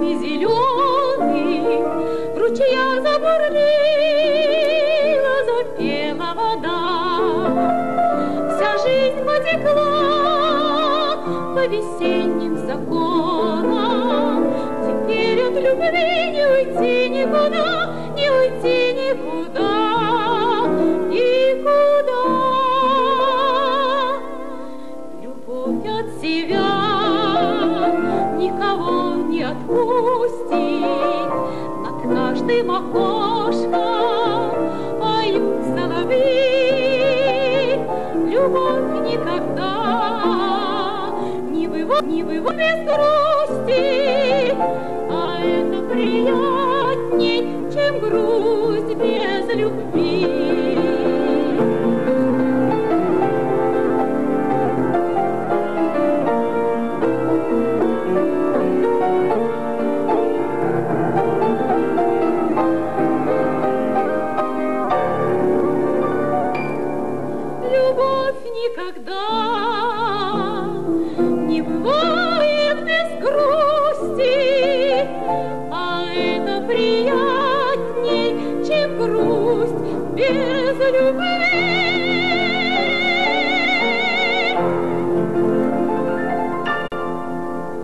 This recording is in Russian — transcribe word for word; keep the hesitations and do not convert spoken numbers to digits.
и зеленый, в ручьях забурлила, запела вода. Вся жизнь потекла по весенним законам. Теперь от любви не уйти никуда, не уйти никуда, никуда. Любовь от себя никого не отпустит, над каждым окошком поют соловьи. Любовь никогда не выводит, не выводит без грусти, а это приятней, чем грусть без любви. Любовь никогда не бывает без грусти, а это приятней, чем грусть без любви.